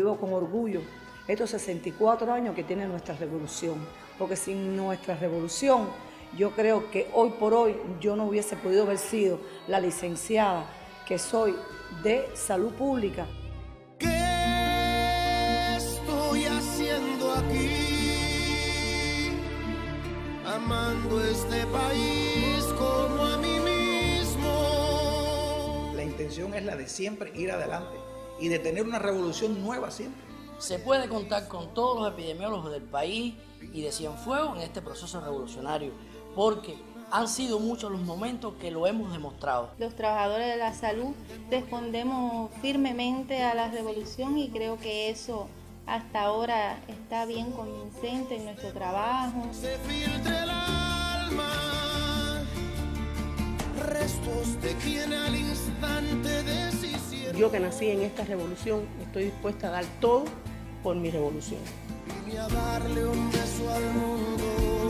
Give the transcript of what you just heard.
vivo con orgullo estos 64 años que tiene nuestra revolución, porque sin nuestra revolución yo creo que hoy por hoy yo no hubiese podido haber sido la licenciada que soy de salud pública. ¿Qué estoy haciendo aquí? Amando este país como a mí mismo. La intención es la de siempre ir adelante y de tener una revolución nueva siempre. Se puede contar con todos los epidemiólogos del país y de Cienfuegos en este proceso revolucionario, porque han sido muchos los momentos que lo hemos demostrado. Los trabajadores de la salud respondemos firmemente a la revolución y creo que eso hasta ahora está bien convincente en nuestro trabajo. Se filtra el alma, restos de quien al instante deshicieron. Yo que nací en esta revolución estoy dispuesta a dar todo por mi revolución. Vine a darle un beso al mundo.